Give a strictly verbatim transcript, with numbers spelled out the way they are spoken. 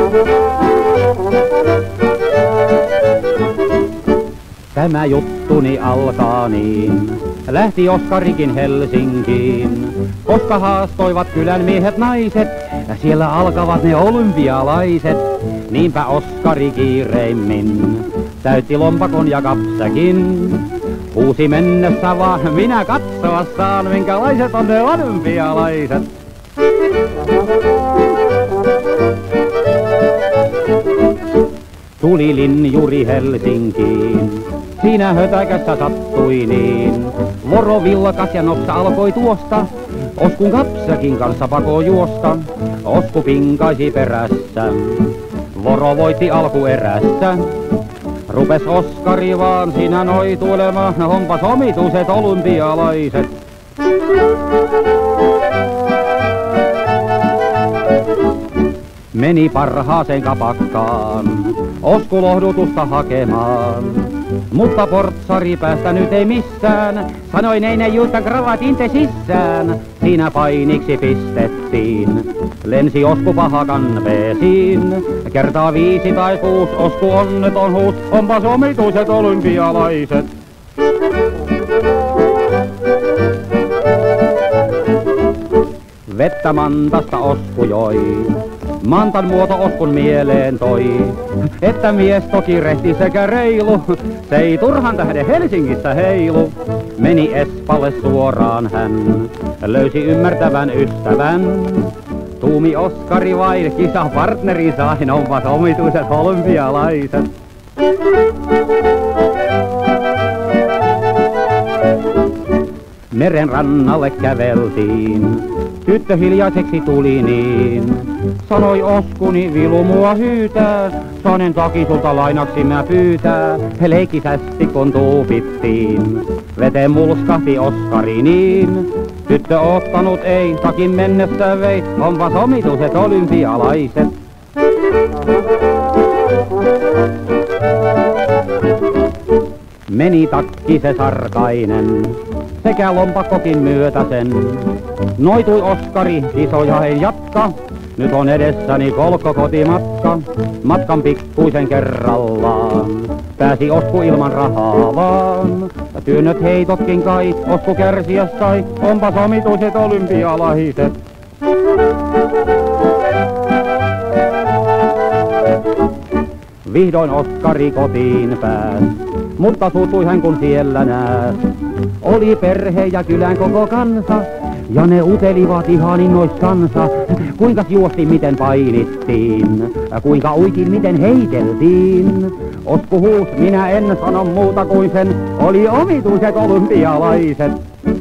Tämä juttuni alkaa niin, lähti Oskarikin Helsinkiin, koska haastoivat kylän miehet naiset, ja siellä alkavat ne olympialaiset. Niinpä Oskari kiireimmin täytti lompakon ja kapsäkin, huusi mennessä vaan, minä katsoa saan, minkälaiset on ne olympialaiset. Tuli linjuri Helsinkiin, siinä hötäkässä sattui niin. Voro vilkas ja nopsa alkoi tuosta, Oskun kapsäkin kanssa pakoo juosta. Osku pinkaisi perässä, Voro voitti alkuerässä. Rupes Oskari vaan siinä noituilemaan, onpas omituiset olympialaiset. Meni parhaaseen kapakkaan, Osku lohdutusta hakemaan. Mutta portsari päästä nyt ei missään, sanoi neine juutta kravatin te sissään. Siinä painiksi pistettiin, lensi Osku paha kanveesiin. Kertaa viisi tai kuusi, Osku onneton huus, onpas omituiset olympialaiset. Vettä mantasta Osku joi, mantan muoto Oskun mieleen toi. Että mies toki rehti sekä reilu, se ei turhan tähden Helsingissä heilu. Meni Espalle suoraan hän, löysi ymmärtävän ystävän. Tuumi Oskari vain, kisa partneri sain, onpas omituiset olympialaiset. Meren rannalle käveltiin, tyttö hiljaiseksi tuli niin. Sanoi Oskuni, vilu mua hyytää, saanen takin sulta lainaksi mä pyytää. He leikkisästi kun tuupittiin, veteen mulskahti Oskari niin. Tyttö ottanut ei, takin mennessä vei, onpas omituiset olympialaiset. Meni takki se sarkainen, sekä lompakkokin myötäsen. Noitui Oskari, kisoja ei jatka, nyt on edessäni kolkko kotimatka. Matkan pikkuisen kerrallaan, pääsi Osku ilman rahaa vaan. Työnnöt heitotkin kai, Osku kärsiä sai, onpas omituiset olympialaiset. Vihdoin Oskari kotiin pääs, mutta suutui hän kun siellä nääs. Oli perhe ja kylän koko kansa, ja ne utelivat ihan innoissansa. Kuinka juosti, miten painittiin, kuinka uikin, miten heiteltiin. Osku huus, minä en sano muuta kuin sen, oli omituiset olympialaiset.